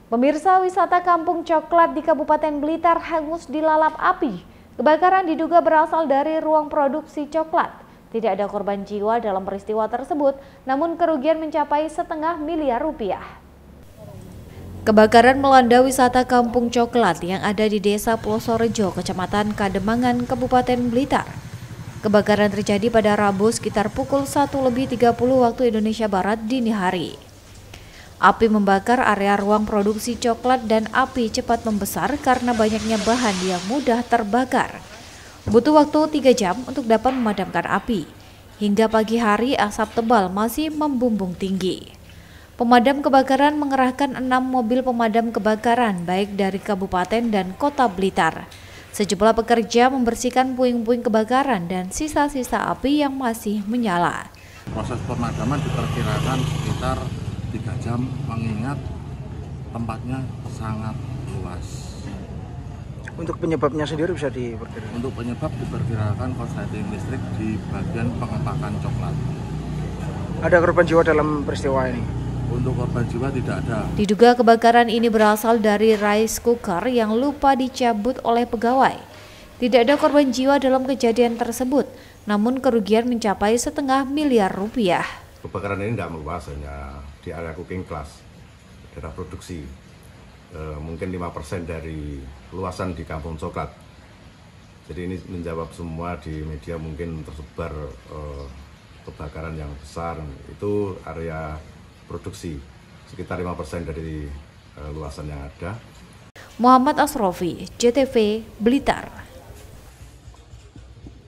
Pemirsa, wisata Kampung Coklat di Kabupaten Blitar hangus dilalap api. Kebakaran diduga berasal dari ruang produksi coklat. Tidak ada korban jiwa dalam peristiwa tersebut, namun kerugian mencapai setengah miliar rupiah. Kebakaran melanda wisata Kampung Coklat yang ada di Desa Plosorejo, Kecamatan Kademangan, Kabupaten Blitar. Kebakaran terjadi pada Rabu sekitar pukul 1:30 waktu Indonesia Barat dini hari. Api membakar area ruang produksi coklat dan api cepat membesar karena banyaknya bahan yang mudah terbakar. Butuh waktu 3 jam untuk dapat memadamkan api. Hingga pagi hari asap tebal masih membumbung tinggi. Pemadam kebakaran mengerahkan 6 mobil pemadam kebakaran baik dari kabupaten dan kota Blitar. Sejumlah pekerja membersihkan puing-puing kebakaran dan sisa-sisa api yang masih menyala. Proses pemadaman diperkirakan sekitar 3 jam, mengingat tempatnya sangat luas. Untuk penyebabnya sendiri bisa diperkirakan? Untuk penyebab diperkirakan korsleting listrik di bagian pengepakan coklat. Ada korban jiwa dalam peristiwa ini? Untuk korban jiwa tidak ada. Diduga kebakaran ini berasal dari rice cooker yang lupa dicabut oleh pegawai. Tidak ada korban jiwa dalam kejadian tersebut, namun kerugian mencapai setengah miliar rupiah. Kebakaran ini tidak meluas, hanya di area cooking class, daerah produksi. Mungkin 5% dari luasan di Kampung Coklat. Jadi ini menjawab semua di media, mungkin tersebar kebakaran yang besar. Itu area produksi, sekitar 5% dari luasan yang ada. Muhammad Asrofi, JTV, Blitar.